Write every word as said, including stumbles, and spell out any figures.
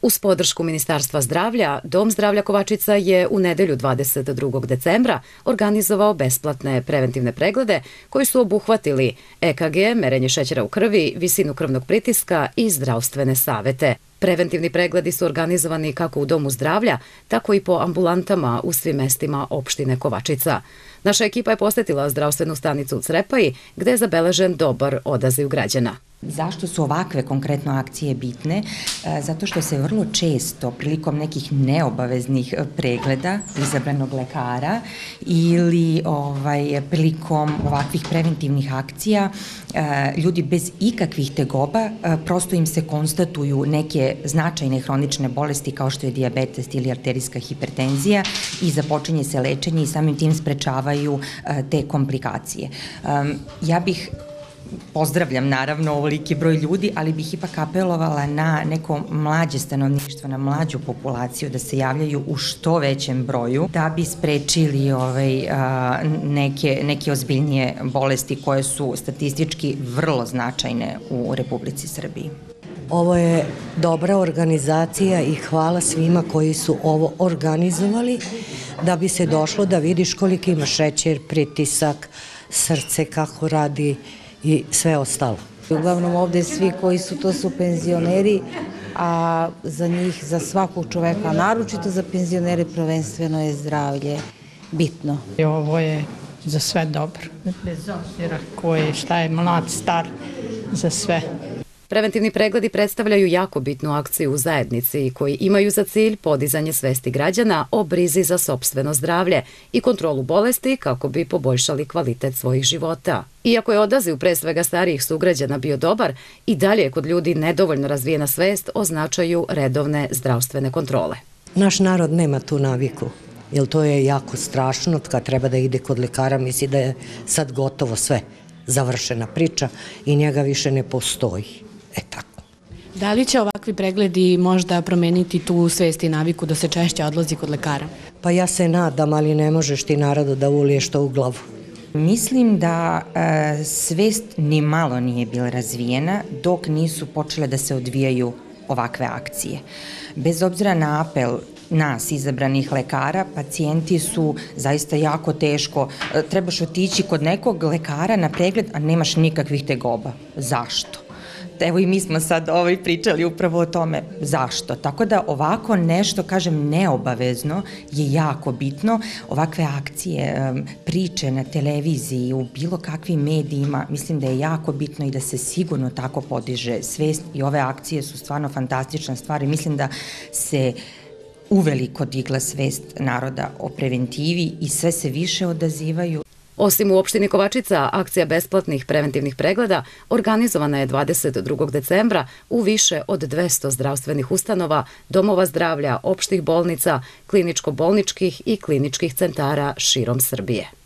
Uz podršku Ministarstva zdravlja, Dom zdravlja Kovačica je u nedelju dvadeset drugog decembra organizovao besplatne preventivne preglede koji su obuhvatili E K G, merenje šećera u krvi, visinu krvnog pritiska i zdravstvene savete. Preventivni pregledi su organizovani kako u Domu zdravlja, tako i po ambulantama u svim mestima opštine Kovačica. Naša ekipa je posetila zdravstvenu stanicu u Crepaji, gde je zabeležen dobar odaziv građana. Zašto su ovakve konkretno akcije bitne? Zato što se vrlo često prilikom nekih neobaveznih pregleda izabranog lekara ili ovaj, prilikom ovakvih preventivnih akcija ljudi bez ikakvih tegoba prosto im se konstatuju neke značajne hronične bolesti kao što je dijabetes ili arterijska hipertenzija i započinje se lečenje i samim tim sprečavaju te komplikacije. Ja bih Pozdravljam naravno ovoliki broj ljudi, ali bih ipak apelovala na neko mlađe stanovništvo, na mlađu populaciju da se javljaju u što većem broju da bi sprečili ovaj, neke, neke ozbiljnije bolesti koje su statistički vrlo značajne u Republici Srbiji. Ovo je dobra organizacija i hvala svima koji su ovo organizovali da bi se došlo da vidiš koliko ima šećer, pritisak, srce kako radi i sve ostalo. Uglavnom ovde svi koji su to su penzioneri, a za njih, za svakog čoveka, naročito za penzionere, prvenstveno je zdravlje bitno. Ovo je za sve dobro, bez obzira ko je, šta je, mlad, star, za sve. Preventivni pregledi predstavljaju jako bitnu akciju u zajednici koji imaju za cilj podizanje svesti građana o brizi za sopstveno zdravlje i kontrolu bolesti kako bi poboljšali kvalitet svojih života. Iako je odaziv pre svega starijih sugrađana bio dobar, i dalje je kod ljudi nedovoljno razvijena svest o značaju redovne zdravstvene kontrole. Naš narod nema tu naviku, jer to je jako strašno kad treba da ide kod lekara, misli da je sad gotovo sve, završena priča i njega više ne postoji. E tako. Da li će ovakvi pregledi možda promeniti tu svest i naviku da se češće odlazi kod lekara? Pa ja se nadam, ali ne možeš ti narodu da uliješ to u glavu. Mislim da e, svest ni malo nije bila razvijena dok nisu počele da se odvijaju ovakve akcije. Bez obzira na apel nas, izabranih lekara, pacijenti su zaista jako teško. Trebaš otići kod nekog lekara na pregled, a nemaš nikakvih tegoba. Zašto? Evo i mi smo sad ovaj pričali upravo o tome zašto. Tako da ovako nešto, kažem, neobavezno je jako bitno. Ovakve akcije, priče na televiziji, u bilo kakvim medijima, mislim da je jako bitno i da se sigurno tako podiže svest i ove akcije su stvarno fantastična stvar i mislim da se uveliko digla svest naroda o preventivi i sve se više odazivaju. Osim u opštini Kovačica, akcija besplatnih preventivnih pregleda organizovana je dvadeset drugog decembra u više od dvesta zdravstvenih ustanova, domova zdravlja, opštih bolnica, kliničko-bolničkih i kliničkih centara širom Srbije.